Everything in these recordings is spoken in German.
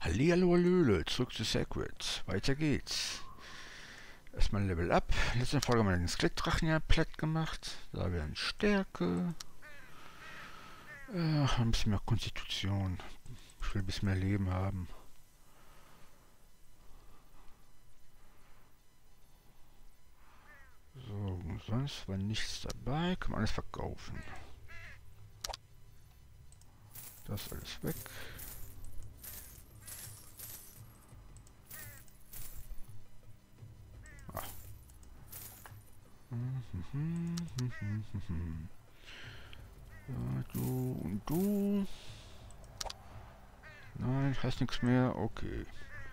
Hallihallo, hallöle, zurück zu Sacred. Weiter geht's. Erstmal Level Up. In der letzten Folge haben wir den Skelettdrachen ja platt gemacht. Da wir eine Stärke. Ein bisschen mehr Konstitution. Ich will ein bisschen mehr Leben haben. So, sonst war nichts dabei. Kann man alles verkaufen. Das ist alles weg. Ja, du und du. Nein, heißt nichts mehr. Okay.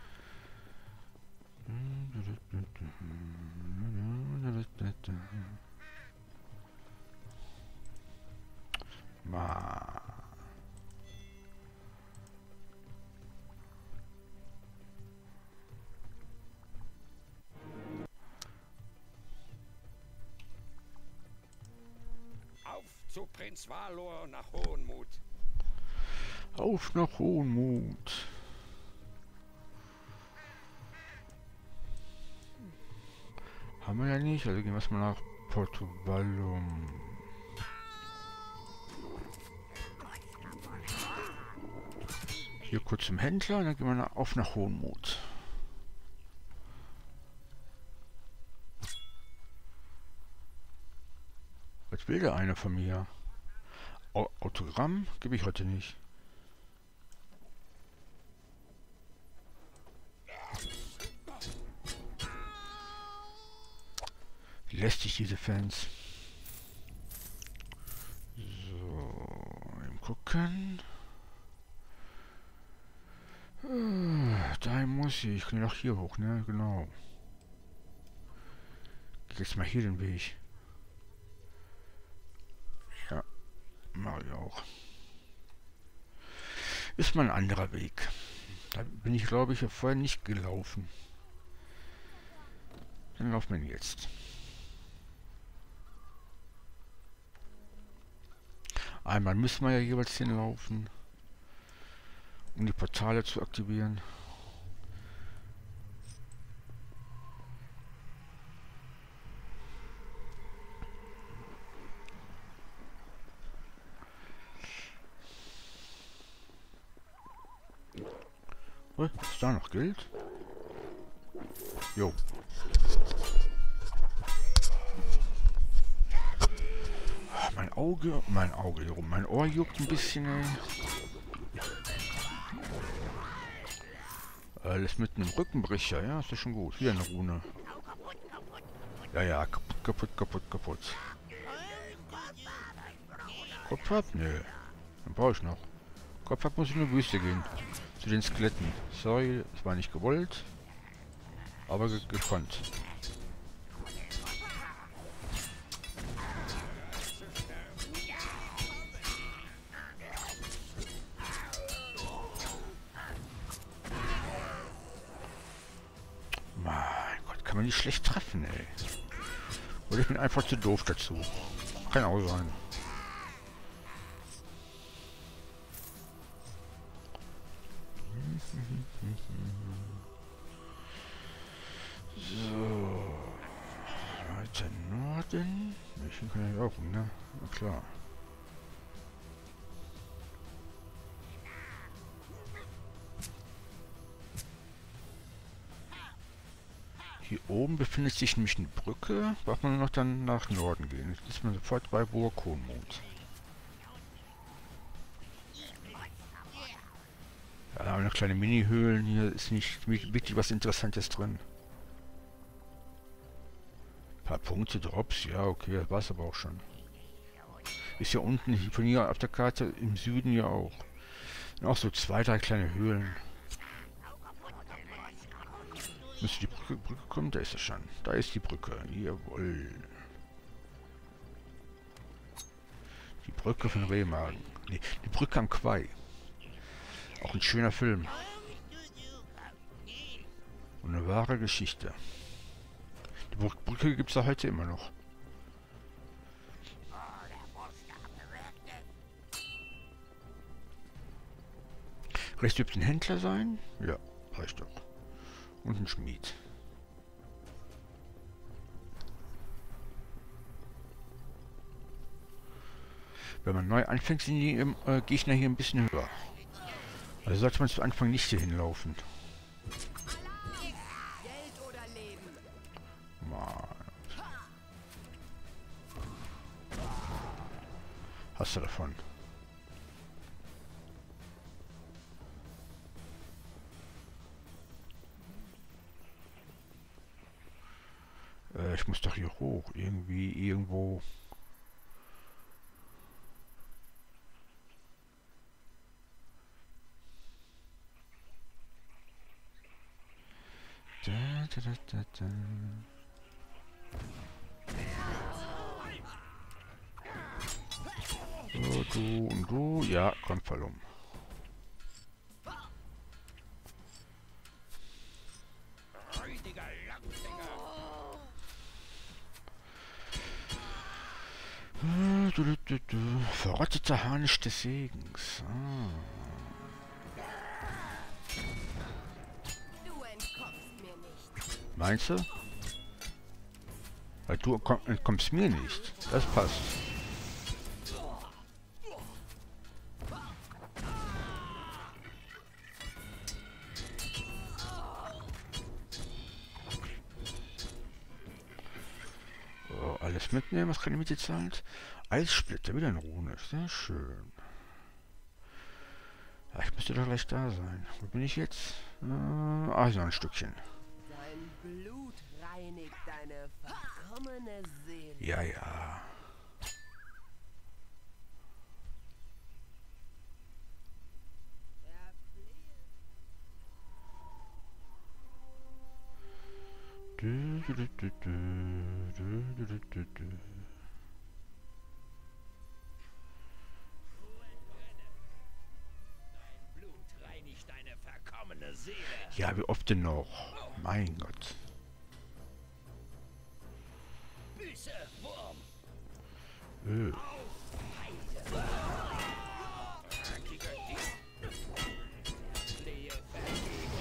Ma. Auf zu Prinz Valor nach Hohenmut. Auf nach Hohenmut. Haben wir ja nicht, also gehen wir erstmal nach Portoballum. Hier kurz zum Händler und dann gehen wir auf nach Hohenmut. Was will der eine von mir? Autogramm gebe ich heute nicht. Lästig diese Fans. So, eben gucken. Da muss ich. Ich kann ja noch hier hoch, ne? Genau. Geht jetzt mal hier den Weg. Ja, mache ich auch. Ist mal ein anderer Weg. Da bin ich, glaube ich, vorher nicht gelaufen. Dann laufen wir jetzt. Einmal müssen wir ja jeweils hinlaufen, um die Portale zu aktivieren. Oh, ist da noch Geld? Jo. Mein Ohr juckt ein bisschen, ey. Alles mit einem Rückenbrecher, ja, ist ja schon gut. Wieder eine Rune. Ja, kaputt. Kopf ab? Nö. Dann brauche ich noch. Kopf ab muss ich in die Wüste gehen. Zu den Skeletten. Sorry, es war nicht gewollt. Aber gekonnt. Mein Gott, kann man nicht schlecht treffen, ey. Oder ich bin einfach zu doof dazu. Kann auch sein. So. Weiter Norden. Ich kann ja auch, ne? Na klar. Hier oben befindet sich nämlich eine Brücke. Braucht man nur noch dann nach Norden gehen. Jetzt ist man sofort bei Burg Hohenmut. Ja, da haben wir noch kleine Mini-Höhlen. Hier ist nicht wirklich was Interessantes drin. Ein paar Punkte, Drops. Ja, okay, das war es aber auch schon. Ist ja unten von hier auf der Karte im Süden ja auch. Und auch so 2, 3 kleine Höhlen. Müsste die Brücke kommen? Da ist es schon. Da ist die Brücke. Jawohl. Die Brücke von Remagen. Nee, die Brücke am Quai. Auch ein schöner Film. Und eine wahre Geschichte. Die Brücke gibt es ja heute immer noch. Rechts dürfte ein Händler sein. Ja, reicht doch. Und ein Schmied. Wenn man neu anfängt, sind die Gegner hier ein bisschen höher. Also sollte man zu Anfang nicht hier hinlaufen. Mann. Hast du davon? Ich muss doch hier hoch. Irgendwie, irgendwo. Da, da, da, da, da. So, du und du. Ja, komm, fall um. Räudiger Langfinger. Verrotteter Harnisch des Segens. Ah. Du entkommst mir nicht. Meinst du? Weil du entkommst mir nicht. Das passt. So, alles mitnehmen, was keine Miete zahlt. Eissplitter, wieder ein Rune. Sehr schön. Ja, ich müsste doch gleich da sein. Wo bin ich jetzt? Ah, hier noch ein Stückchen. Dein Blut reinigt deine verkommene Seele. Ja, ja. Du, du, du, du, du, du, du, du, du. Blut reinigt deine verkommene Seele. Ja, wie oft denn noch? Mein Gott. Büße, Wurm. Öh. Flehe Vergebung.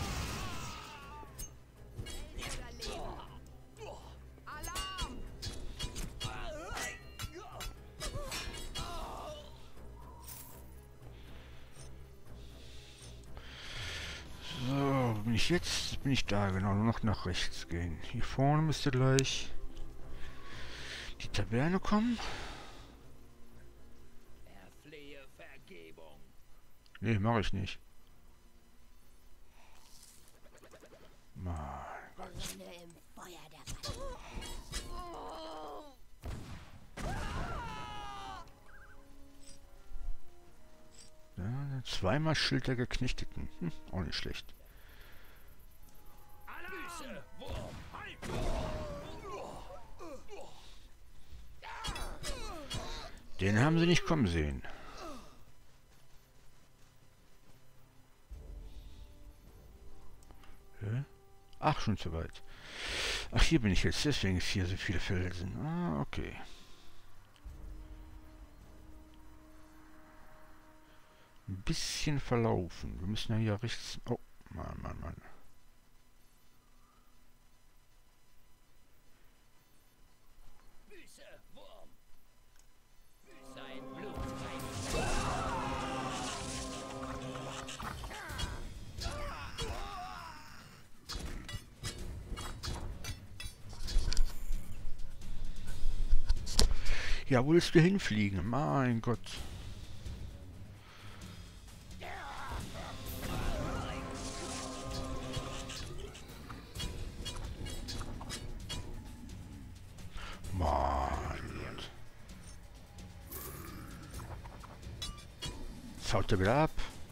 Alarm! So, wo bin ich jetzt? Bin ich da, genau, nur noch nach rechts gehen. Hier vorne müsste gleich die Taverne kommen. Erflehe Vergebung. Nee, mache ich nicht. Mein Gott. Brenne im Feuer der Macht. Ja, zweimal Schild der Geknechteten. Auch nicht schlecht. Büße, Wurm. Den haben sie nicht kommen sehen. Hä? Ach, schon zu weit. Ach, hier bin ich jetzt. Deswegen ist hier so viele Felsen. Ah, okay. Ein bisschen verlaufen. Wir müssen ja hier rechts... Oh, Mann, Mann, Mann. Büße, Wurm. Sein Blut reinigt. Ja, wo willst du hinfliegen? Mein Gott. Mann. Jetzt haut er wieder ab.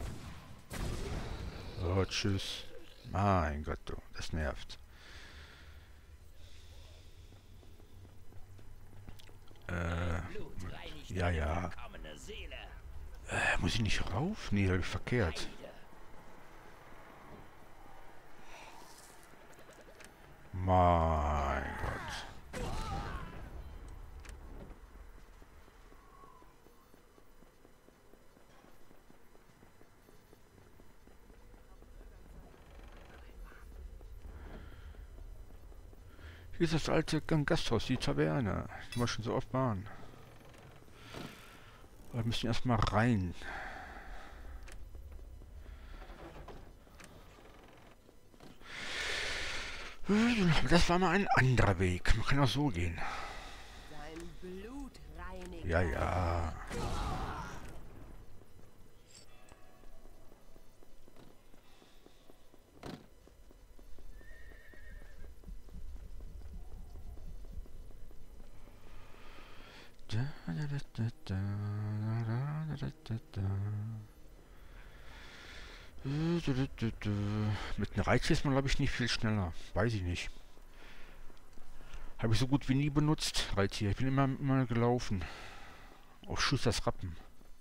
Oh, tschüss. Mein Gott, du. Das nervt. Blut reinigt Ja, deine ja. verkommene Seele. Muss ich nicht rauf? Nee, hab ich verkehrt. Heide. Mein Gott. Hier ist das alte Gasthaus, die Taverne, die wir schon so oft waren. Aber wir müssen erstmal rein. Das war mal ein anderer Weg. Man kann auch so gehen. Sein Blut reinigt Ja, deine ja. Mit einem Reittier ist man, glaube ich, nicht viel schneller. Weiß ich nicht. Habe ich so gut wie nie benutzt, Reittier. Ich bin immer gelaufen. Auf Schusters Rappen.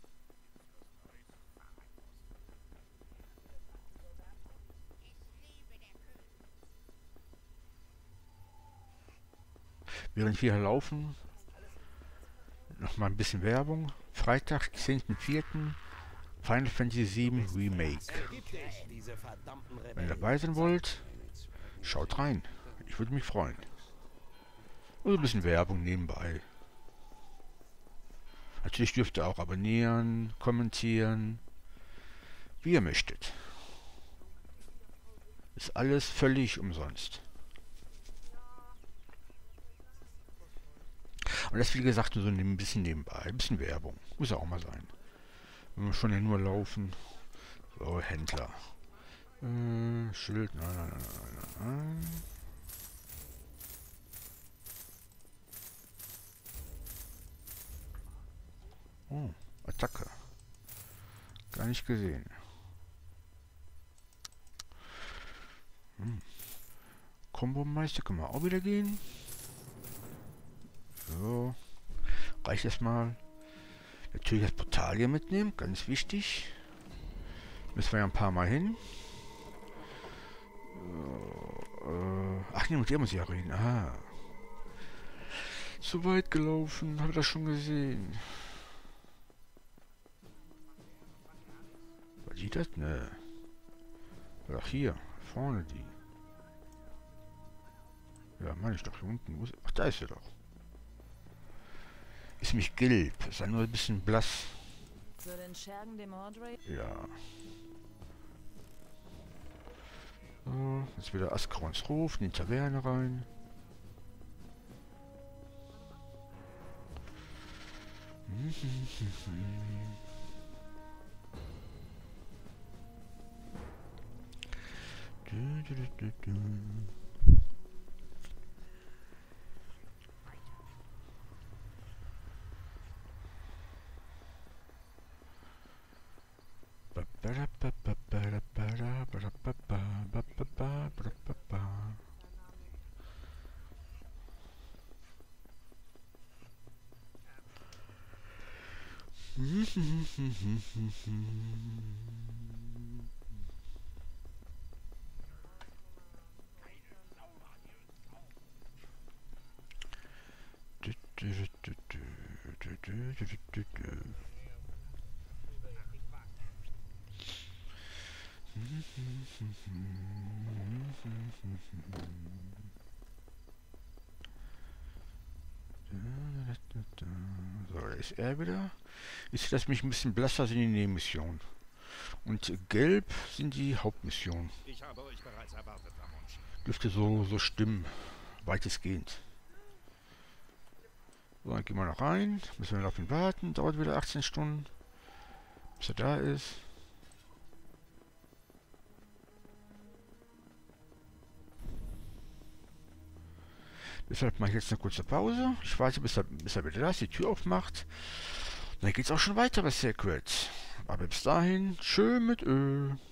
Während wir hier laufen, noch mal ein bisschen Werbung. Freitag, 10.04. Final Fantasy VII Remake. Wenn ihr dabei sein wollt, schaut rein. Ich würde mich freuen. Und ein bisschen Werbung nebenbei. Natürlich dürft ihr auch abonnieren, kommentieren, wie ihr möchtet. Ist alles völlig umsonst. Und das, wie gesagt, nur so ein bisschen nebenbei. Ein bisschen Werbung. Muss ja auch mal sein. Wenn wir schon hier nur laufen. So, Händler. Schild. Nein. Oh, Attacke. Gar nicht gesehen. Kombomeister können wir auch wieder gehen. So. Reicht erstmal. Natürlich das Portal hier mitnehmen, ganz wichtig. Müssen wir ja ein paar Mal hin. Ach nee, mit der muss ich ja reden. Aha. Zu weit gelaufen, habe ich das schon gesehen. Was sieht das? Ne. Ach hier, vorne die. Ja, meine ich doch hier unten. Ach, da ist sie doch. Ist nämlich gelb. Ist ja nur ein bisschen blass. Zu den Schergen dem Mordray? Ja. So, jetzt wieder Askrons Ruf in die Taverne rein. So, da ist er wieder. Ich lasse mich ein bisschen blasser sind die Nebenmissionen. Und gelb sind die Hauptmissionen. Ich habe euch bereits erwartet, Ramonchen. Dürfte so stimmen. Weitestgehend. So, dann gehen wir noch rein. Müssen wir noch auf ihn warten. Dauert wieder 18 Stunden. Bis er da ist. Deshalb mache ich jetzt eine kurze Pause. Ich warte, bis er wieder da ist, die Tür aufmacht. Dann geht es auch schon weiter bei Sacred. Aber bis dahin, schön mit Öl.